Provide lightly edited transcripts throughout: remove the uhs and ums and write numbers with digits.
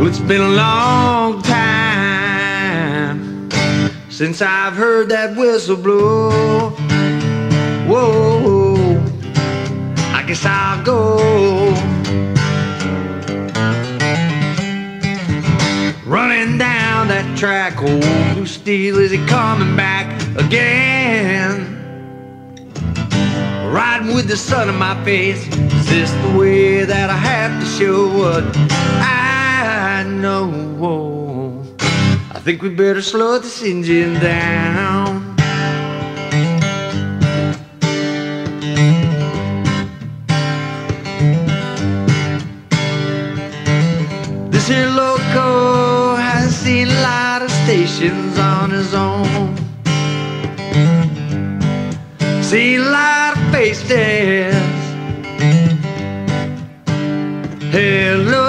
It's been a long time since I've heard that whistle blow. Whoa, I guess I'll go. Running down that track, old blue steel, is he coming back again? Riding with the sun in my face, is this the way that I have to show what I know? I think we better slow this engine down. This here loco has seen a lot of stations on his own, seen a lot of faces. Hello,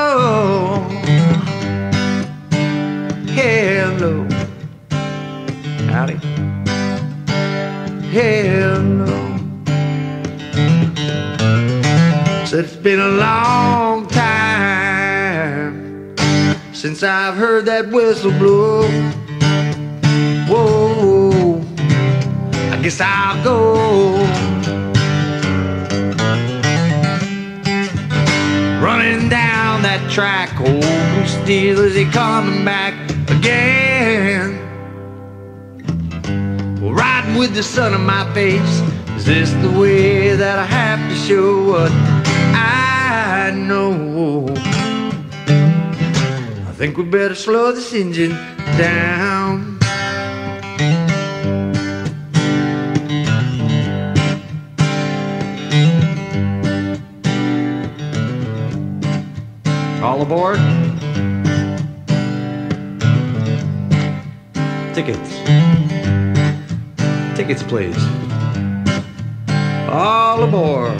hello, howdy, hello. Said it's been a long time since I've heard that whistle blow. Whoa, I guess I'll go. Running down that track, old blue steel, is he coming back again? Riding with the sun on my face, is this the way that I have to show what I know? I think we better slow this engine down. All aboard? Tickets. Tickets, please. All aboard.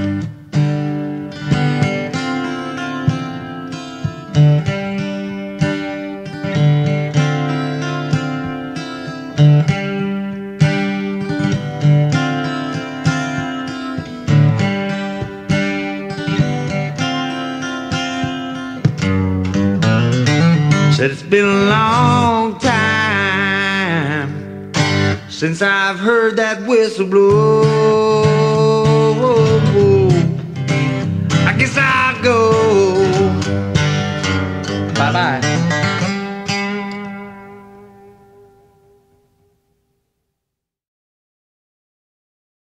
Said it's been a long time since I've heard that whistle blow. I guess